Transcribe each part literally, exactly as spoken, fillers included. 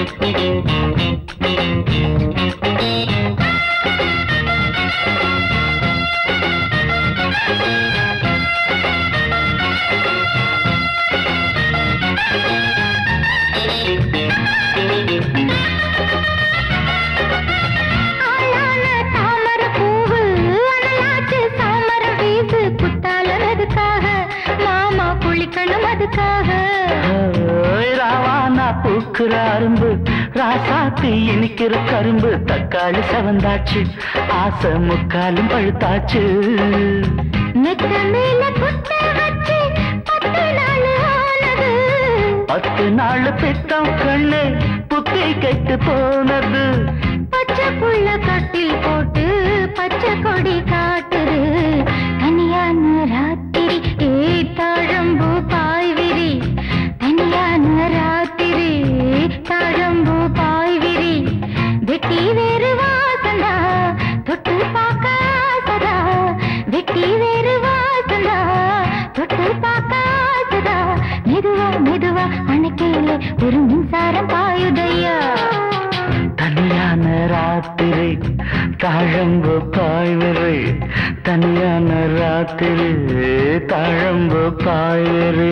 அரும்பு ராசாத்தி இனிக்கிற கரும்பு தக்காளி செவந்தாச்சு ஆசை முக்காலும் பழுத்தாச்சு மெத்த மேல குத்த வச்சு பத்து நாள் ஆனது பத்து நாள் பித்தம் கண்ணு புத்தி கெட்டு போனது பச்சை புள்ள கட்டில் போட்டு பச்சை கொடி காட்டுது தனியான ராத்திரி ஏ தாழம்பூ பாய்விரி தனியான ராத்திரி தாழம்பூ பாய்விரி வெட்டி வேறு வாசந்தா தொட்டு பார்க்க சதா வெட்டி வேறு வாசந்தா தொட்டு பார்க்க சதா மெதுவா மெதுவா அணைக்கையில ஒரு மின்சாரம் பாயுதையா தனியான ராத்திரி தாழம்பு பாய்வரு தனியான ராத்திரி தாழம்பு பாய்வரு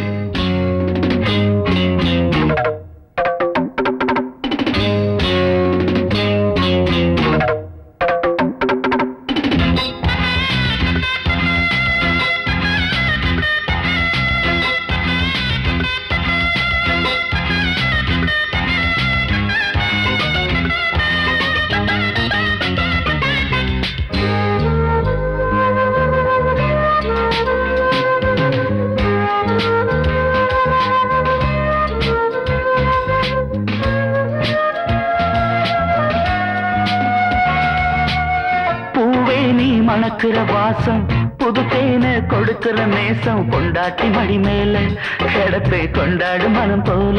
மணக்கிற வாசம் புது தேனை கொடுக்கிற நேசம் கொண்டாட்டி மடி மேல கிடப்பை கொண்டாடு மனம் போல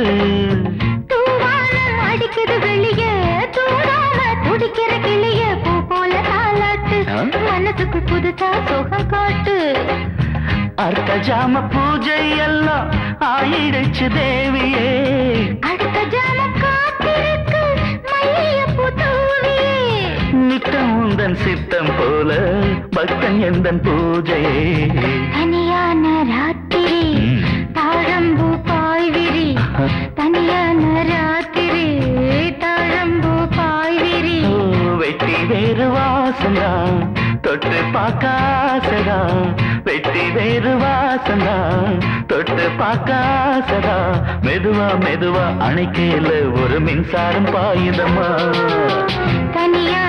தூவானம் அடிக்குது வெளியே தூராம துடிக்கிற கிளிய பூ போல தாலாட்டு மனசுக்கு புதுசா சுகம் காட்டு அர்த்த ஜாம பூஜை எல்லாம் ஆயிடுச்சு தேவியே அடுத்த ஜாம காத்திருக்கு மல்லிகைப்பூ தூவியே நித்தம் உந்தன் சித்தம் போல பக்தன் எந்தன் பூஜையே தனியான ராத்திரி தாழம்பூ பாய்விரி தனியான ராத்திரி தாழம்பூ பாய்விரி வெட்டி வேறு வாசந்தா தொட்டு பார்க்காசதா வெட்டி வேறு வாசந்தா தொட்டு பார்க்காசதா மெதுவா மெதுவா அணைக்கையில ஒரு மின்சாரம் பாயுதமா தனியா